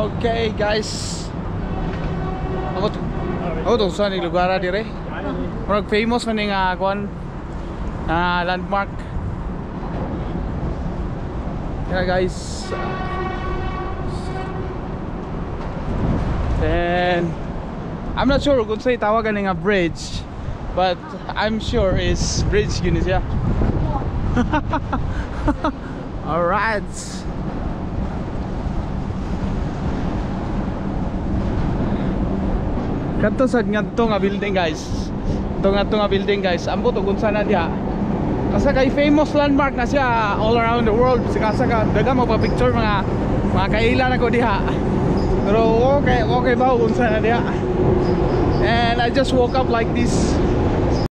Okay guys, ako to sa ning lugar dire. Murag famous man ning kuan landmark. Yeah guys. And I'm not sure kung sa'y tawagan nga bridge, but I'm sure it's bridge yun siya. Alright. Kanto sa ngadto nga building guys. Ito ngadto nga building guys. Ambot og unsa na diha. Kasi kay famous landmark na siya all around the world. Kasi daga mo pa picture mga kailan ako diha. Pero okay ba unsa na diha. And I just woke up like this.